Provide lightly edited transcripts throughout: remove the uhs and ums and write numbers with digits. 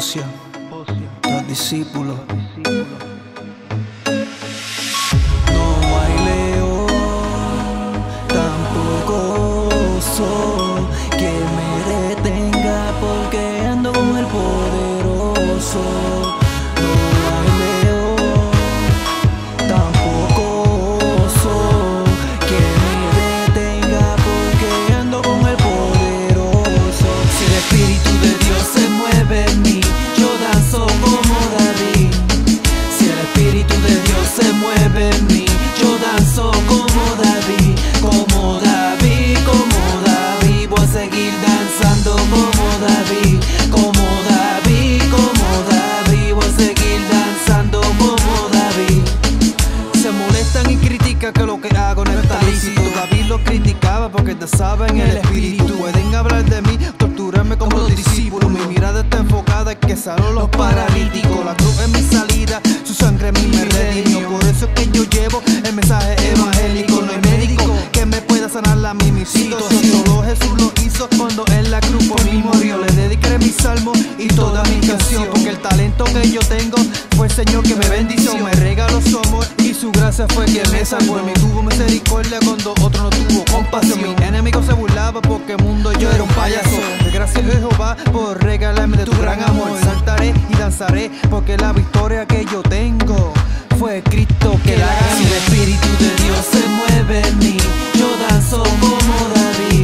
Josia, los discípulos. No hay león, tampoco oso que me detenga, porque ando con el poderoso. No hay león, tampoco oso que me detenga, porque ando con el poderoso. Si el Espíritu de Dios se mueve en mí, yo danzo como David. Si el Espíritu de Dios se mueve en mí, yo danzo como David, como David, como David. Voy a seguir danzando como David, como David, como David. Voy a seguir danzando como David. Se molestan y critican que lo que hago no está lícito. David lo criticaba porque danzaba en el Espíritu. Pueden hablar de mí, torturarme como los discípulos. Mi mirada está enfocada en que sanó los paralíticos. La cruz es mi salida, su sangre a mí me redimió. Por eso es que yo llevo el mensaje evangélico. No hay médico que me pueda sanar la mi situación. Solo Jesús lo hizo cuando en la cruz por mí murió. Le dedicaré mi salmo y toda mi canción, porque el talento que yo tengo fue el Señor que me bendició. Me regaló su amor y su gracia fue quien me salvó. En mí tuvo misericordia cuando otro no tuvo compasión. Mi enemigo se burlaba porque el mundo yo era un payaso. Gracias a Jehová por regalarme de tu gran amor. Saltaré y danzaré porque la victoria que yo tengo fue Cristo que la ganó. Si el Espíritu de Dios se mueve en mí, yo danzo como David.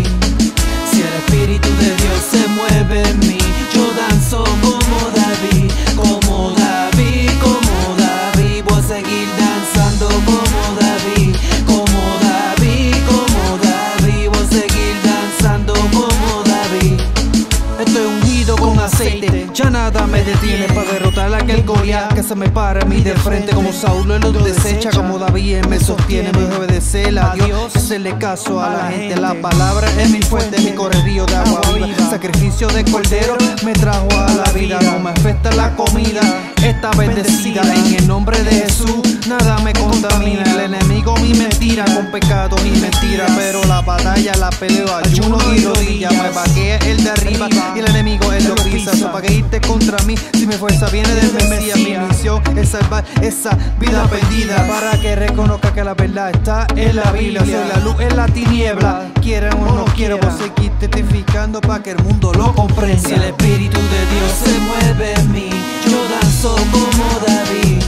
Si el Espíritu de Dios se mueve en mí, yo danzo como David, como David, como David. Voy a seguir danzando como David, como David, como David. Voy a seguir danzando como David. Estoy ungido con aceite, ya nada me detiene para derrotar a aquel Goliat que se me para a mí de frente. Como Saúl él los desecha, como David él me sostiene. Me obedecer a Dios, hacerle caso a la gente. La palabra es mi fuente, mi correrío de agua viva. Sacrificio de cordero me trajo a la vida. No me afecta la comida, está bendecida. En el nombre de Jesús nada me contamina. El enemigo mi mentira, con pecados y mentiras. Pero la batalla la peleo ayuno y rodillas. Me vaquea el de arriba y el enemigo él lo pisa. Para que irte contra mí, si mi fuerza viene del Mesías. Mi misión es salvar esa vida perdida, para que reconozca que la verdad está en la Biblia. Soy la luz en la tiniebla, quieran o no quieran. Voy a seguir testificando para que el mundo lo comprenda. Si el Espíritu de Dios se mueve en mí, yo danzo como David.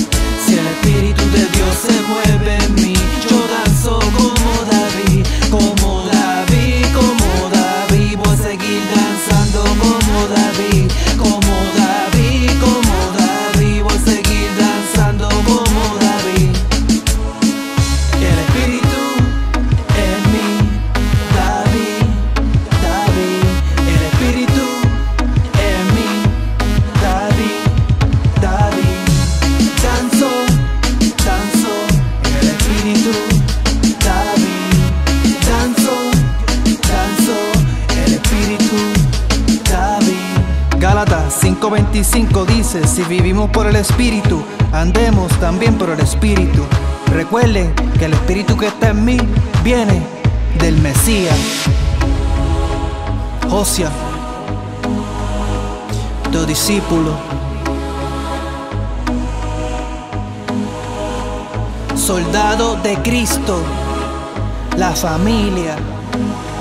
Si el Espíritu de Dios se mueve en mí, yo danzo como David, como David, como David. Voy a seguir danzando como David, como David, como David. Voy a seguir danzando como David. El Espíritu en mí, David, David. El Espíritu en mí, David, David. Danzo, danzo en el Espíritu, David. Danzo, danzo en el Espíritu, David. Gálatas 5:25 dice: si vivimos por el Espíritu, andemos también por el Espíritu. Recuerden que el Espíritu que está en mí viene del Mesías. Josia, tu discípulo. Soldado de Cristo, la familia.